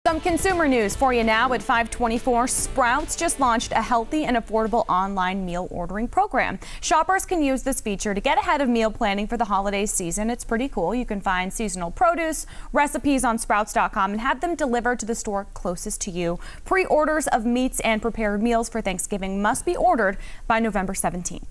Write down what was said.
Some consumer news for you now at 5:24. Sprouts just launched a healthy and affordable online meal ordering program. Shoppers can use this feature to get ahead of meal planning for the holiday season. It's pretty cool. You can find seasonal produce, recipes on sprouts.com and have them delivered to the store closest to you. Pre-orders of meats and prepared meals for Thanksgiving must be ordered by November 17th.